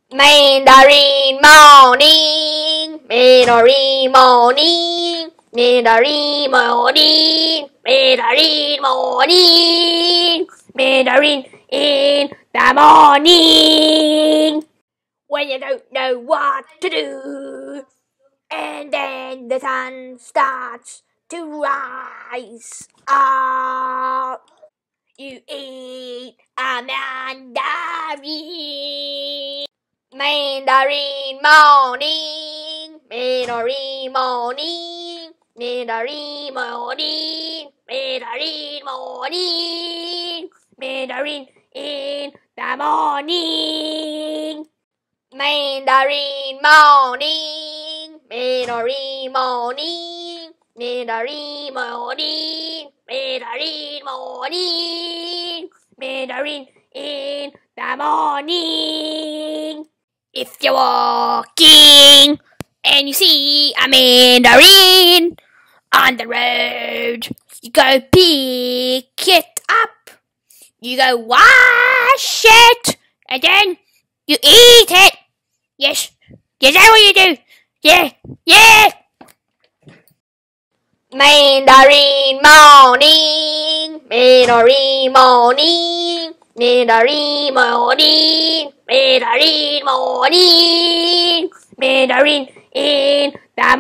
Mandarin morning, Mandarin morning, Mandarin morning, Mandarin morning, Mandarin in the morning. When you don't know what to do, and then the sun starts to rise up, you eat a mandarin. Mandarin morning, Mandarin morning, Mandarin morning, Mandarin morning, Mandarin in the morning. Mandarin morning, Mandarin morning, Mandarin morning, Mandarin morning, Mandarin in the morning. If you're walking and you see a mandarin on the road, you go pick it up. You go wash it, and then you eat it. Yes, yes, that's what you do. Yeah, yeah. Mandarin morning, Mandarin morning, Mandarin morning, Mandarin morning, Mandarin in the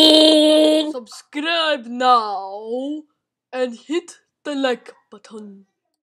morning. Subscribe now and hit the like button.